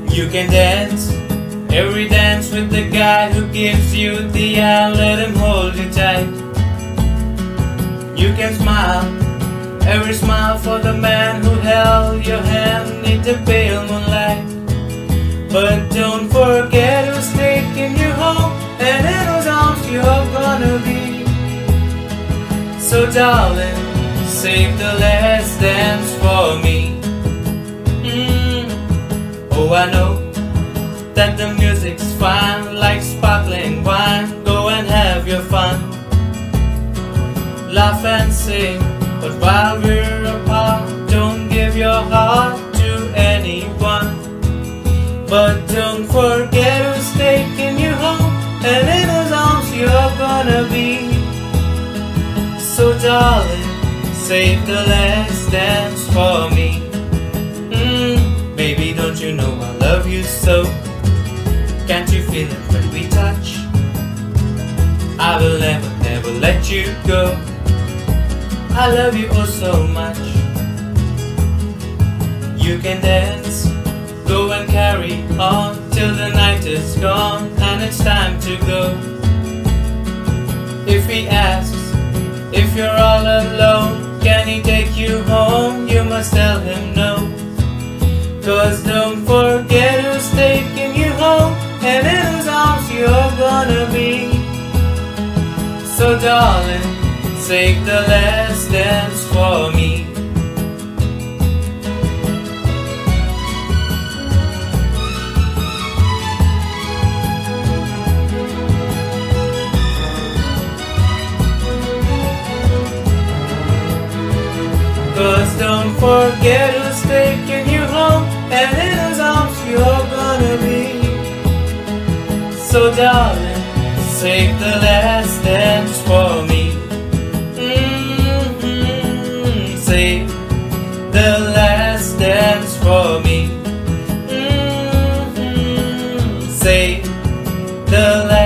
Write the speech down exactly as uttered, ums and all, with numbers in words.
You can dance every dance with the guy who gives you the eye, let him hold you tight. You can smile every smile for the man who held your hand in the pale moonlight. But don't forget who's taking you home, and in whose arms you're gonna be. So darling, save the last dance for me. mm. Oh, I know that the music's fine, like sparkling wine. Go and have your fun, laugh and sing, but while we're apart, don't give your heart to anyone. But don't forget who's taking you home, and in whose arms you're gonna be. So darling, save the last dance for me. mm, Baby, don't you know I love you so? Can't you feel it when we touch? I will never, never let you go. I love you oh so much. You can dance, go and carry on till the night is gone and it's time to go. If he asks if you're all alone, can he take you home? You must tell him no. Cause don't forget who's taking you home, and in whose arms you're gonna be. So darling, save the last dance for me. Cause don't forget who's taking you home, and in whose arms you're gonna be. So darling, save the last dance for me. mm-hmm. Save the last dance for me. mm-hmm. Save the last